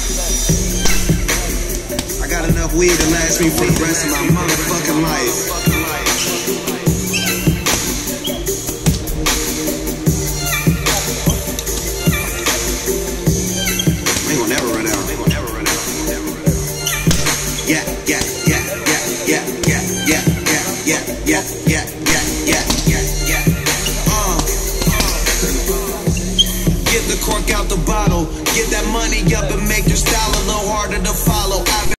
I got enough weed to last me for the rest of my motherfucking life. We ain't gonna never run out. Yeah, yeah, yeah, yeah, yeah, yeah, yeah, yeah, yeah, yeah, yeah, yeah, yeah, yeah, yeah. Get the cork out the bottle. Get that money up and make your style a little harder to follow.